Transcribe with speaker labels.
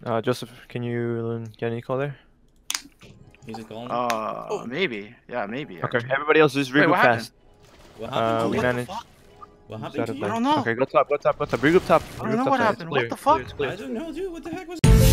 Speaker 1: Joseph, can you get any call there?
Speaker 2: He's calling.
Speaker 3: Maybe. Yeah, maybe.
Speaker 1: Okay,
Speaker 3: Actually.
Speaker 1: everybody else just regroup
Speaker 3: what happened?
Speaker 1: fast.
Speaker 2: What happened?
Speaker 1: We
Speaker 2: What the
Speaker 1: managed.
Speaker 2: fuck? What happened
Speaker 1: Started
Speaker 2: to you?
Speaker 3: I don't know.
Speaker 1: Okay, go top. Regroup top.
Speaker 3: I don't know what happened. What the fuck?
Speaker 1: It's clear.
Speaker 2: I don't know, dude. What the heck was